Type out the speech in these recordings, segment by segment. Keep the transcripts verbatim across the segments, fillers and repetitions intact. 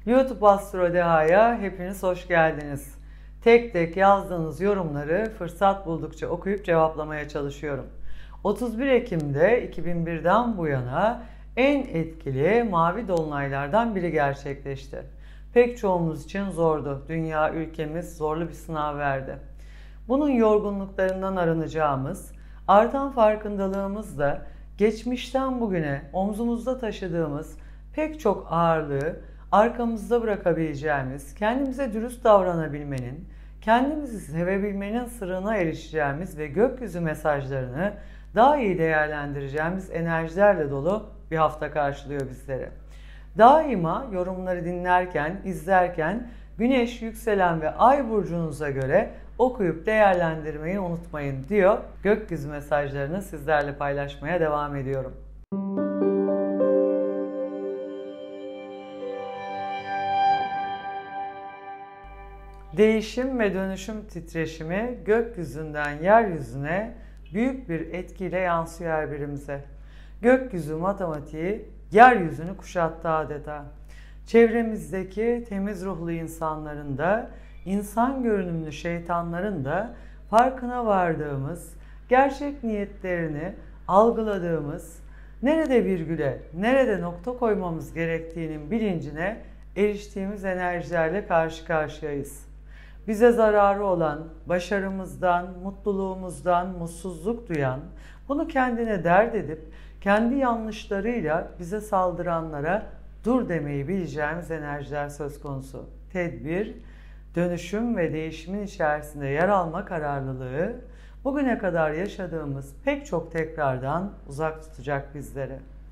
YouTube Astro Deha'ya hepiniz hoş geldiniz. Tek tek yazdığınız yorumları fırsat buldukça okuyup cevaplamaya çalışıyorum. otuz bir Ekim'de iki bin birden bu yana en etkili mavi dolunaylardan biri gerçekleşti. Pek çoğumuz için zordu. Dünya, ülkemiz zorlu bir sınav verdi. Bunun yorgunluklarından arınacağımız, artan farkındalığımızla geçmişten bugüne omzumuzda taşıdığımız pek çok ağırlığı arkamızda bırakabileceğimiz, kendimize dürüst davranabilmenin, kendimizi sevebilmenin sırrına erişeceğimiz ve gökyüzü mesajlarını daha iyi değerlendireceğimiz enerjilerle dolu bir hafta karşılıyor bizleri. Daima yorumları dinlerken, izlerken Güneş, yükselen ve ay burcunuza göre okuyup değerlendirmeyi unutmayın diyor. Gökyüzü mesajlarını sizlerle paylaşmaya devam ediyorum. Değişim ve dönüşüm titreşimi gökyüzünden yeryüzüne büyük bir etkiyle yansıyor her birimize. Gökyüzü matematiği yeryüzünü kuşattı adeta. Çevremizdeki temiz ruhlu insanların da, insan görünümlü şeytanların da farkına vardığımız, gerçek niyetlerini algıladığımız, nerede virgüle, nerede nokta koymamız gerektiğinin bilincine eriştiğimiz enerjilerle karşı karşıyayız. Bize zararı olan, başarımızdan, mutluluğumuzdan mutsuzluk duyan, bunu kendine dert edip, kendi yanlışlarıyla bize saldıranlara dur demeyi bileceğimiz enerjiler söz konusu. Tedbir, dönüşüm ve değişimin içerisinde yer alma kararlılığı, bugüne kadar yaşadığımız pek çok tekrardan uzak tutacak bizleri.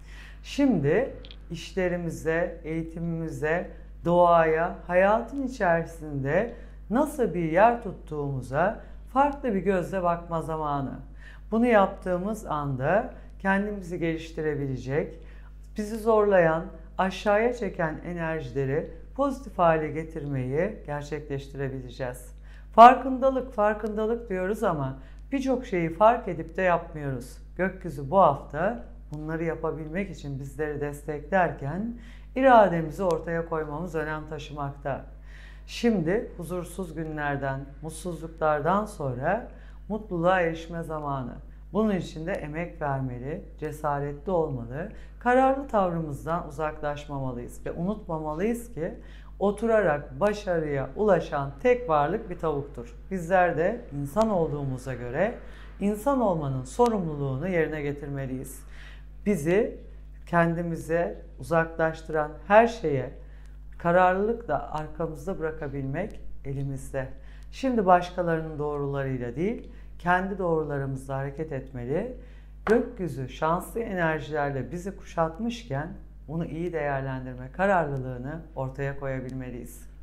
Şimdi işlerimize, eğitimimize, doğaya, hayatın içerisinde nasıl bir yer tuttuğumuza farklı bir gözle bakma zamanı. Bunu yaptığımız anda kendimizi geliştirebilecek, bizi zorlayan, aşağıya çeken enerjileri pozitif hale getirmeyi gerçekleştirebileceğiz. Farkındalık, farkındalık diyoruz ama birçok şeyi fark edip de yapmıyoruz. Gökyüzü bu hafta bunları yapabilmek için bizleri desteklerken irademizi ortaya koymamız önem taşımakta. Şimdi huzursuz günlerden, mutsuzluklardan sonra mutluluğa erişme zamanı. Bunun için de emek vermeli, cesaretli olmalı, kararlı tavrımızdan uzaklaşmamalıyız ve unutmamalıyız ki oturarak başarıya ulaşan tek varlık bir tavuktur. Bizler de insan olduğumuza göre insan olmanın sorumluluğunu yerine getirmeliyiz. Bizi kendimize uzaklaştıran her şeye kararlılıkla arkamızda bırakabilmek elimizde. Şimdi başkalarının doğrularıyla değil, kendi doğrularımızla hareket etmeli. Gökyüzü şanslı enerjilerle bizi kuşatmışken bunu iyi değerlendirme kararlılığını ortaya koyabilmeliyiz.